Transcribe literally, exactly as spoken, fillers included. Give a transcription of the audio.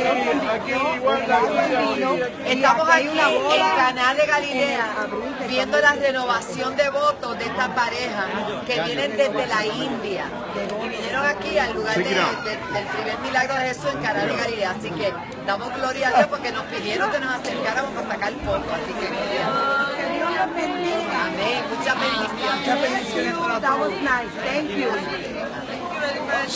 aquí igual la Estamos aquí en Canal de Galilea viendo la renovación de votos de esta pareja que vienen desde la India y vinieron aquí al lugar de, de, del primer milagro de Jesús en Canal de Galilea. Así que damos gloria a Dios porque nos pidieron que nos acercáramos para sacar fotos. Así que gloria. Amén. Muchas bendiciones. That was nice. Thank you.